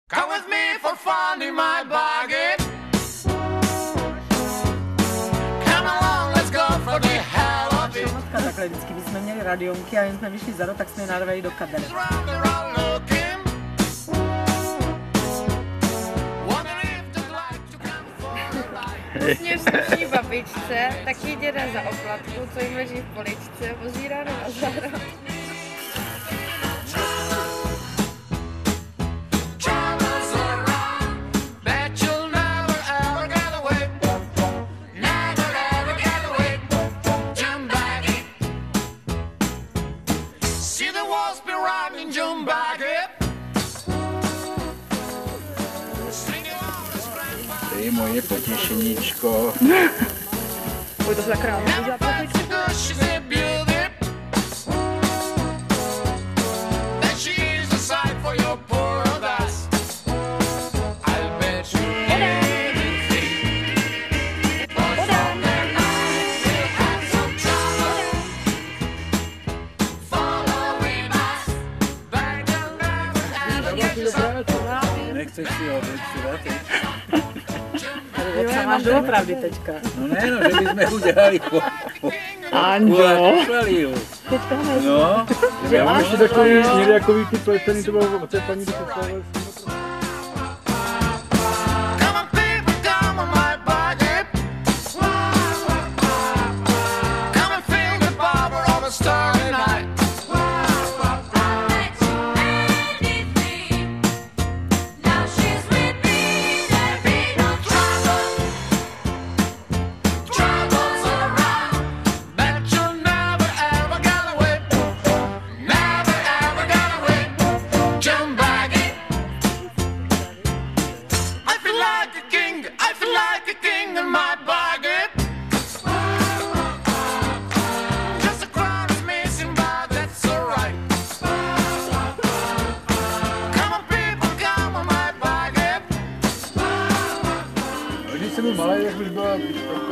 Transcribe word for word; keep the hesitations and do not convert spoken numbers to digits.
Come with me for fun in my buggy. Come along, let's go for the hell of it. Takhle vždycky, když jsme měli radionky a jen jsme vyšli za rok, tak jsme je narvali do kabely. Mě sluší babičce, taky děda za oplatku, co jim leží v poličce, vozí ráno na zahradu. Ty moje potěšeníčko. Pojď to zakrát. Nechceš si ho vypsat? Jo, já máš doopravdy teďka. No ne, no, že bychom udělali po... po Anjo. Teďka než. No. Já mám ještě takový někde jakový ty pletený, to bylo od té paní do představili. Když jsem byl malý, jak už byla